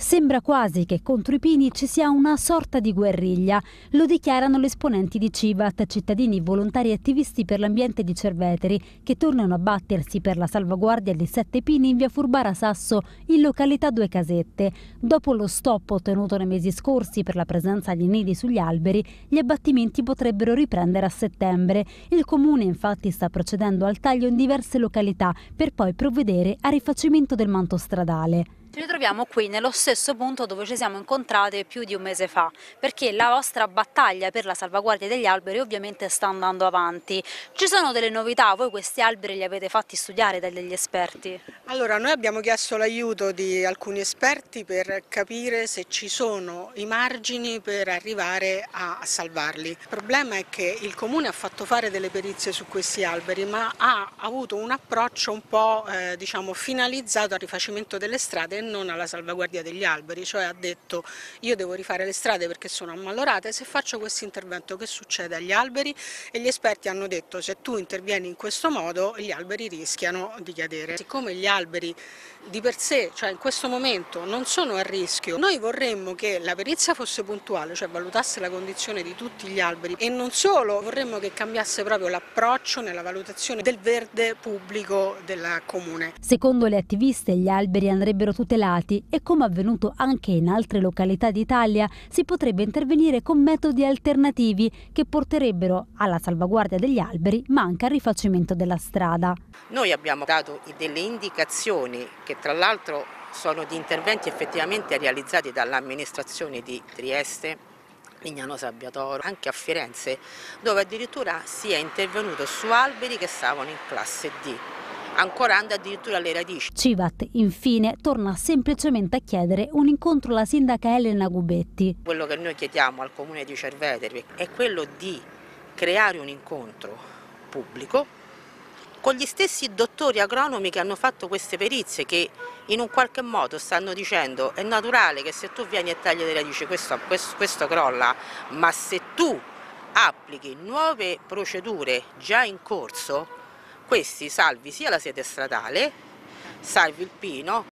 Sembra quasi che contro i pini ci sia una sorta di guerriglia. Lo dichiarano le esponenti di Civat, cittadini volontari e attivisti per l'ambiente di Cerveteri, che tornano a battersi per la salvaguardia di 7 pini in via Furbara Sasso, in località Due Casette. Dopo lo stop ottenuto nei mesi scorsi per la presenza di nidi sugli alberi, gli abbattimenti potrebbero riprendere a settembre. Il comune infatti sta procedendo al taglio in diverse località per poi provvedere al rifacimento del manto stradale. Ci ritroviamo qui nello stesso punto dove ci siamo incontrate più di un mese fa, perché la vostra battaglia per la salvaguardia degli alberi ovviamente sta andando avanti. Ci sono delle novità? Voi questi alberi li avete fatti studiare dagli esperti? Allora, noi abbiamo chiesto l'aiuto di alcuni esperti per capire se ci sono i margini per arrivare a salvarli. Il problema è che il comune ha fatto fare delle perizie su questi alberi, ma ha avuto un approccio un po' finalizzato al rifacimento delle strade e non alla salvaguardia degli alberi, cioè ha detto: io devo rifare le strade perché sono ammalorate, se faccio questo intervento che succede agli alberi? E gli esperti hanno detto: se tu intervieni in questo modo gli alberi rischiano di cadere. Siccome gli alberi di per sé, cioè in questo momento, non sono a rischio, noi vorremmo che la perizia fosse puntuale, cioè valutasse la condizione di tutti gli alberi, e non solo, vorremmo che cambiasse proprio l'approccio nella valutazione del verde pubblico del comune. Secondo le attiviste gli alberi andrebbero tutelati e, come avvenuto anche in altre località d'Italia, si potrebbe intervenire con metodi alternativi che porterebbero alla salvaguardia degli alberi ma anche al rifacimento della strada. Noi abbiamo dato delle indicazioni che tra l'altro sono di interventi effettivamente realizzati dall'amministrazione di Trieste, Lignano Sabbiatoro, anche a Firenze, dove addirittura si è intervenuto su alberi che stavano in classe D, ancorando addirittura le radici. Civat infine torna semplicemente a chiedere un incontro alla sindaca Elena Gubetti. Quello che noi chiediamo al comune di Cerveteri è quello di creare un incontro pubblico con gli stessi dottori agronomi che hanno fatto queste perizie, che in un qualche modo stanno dicendo: è naturale che se tu vieni e tagli le radici questo crolla, ma se tu applichi nuove procedure già in corso, questi salvi sia la sede stradale, salvi il pino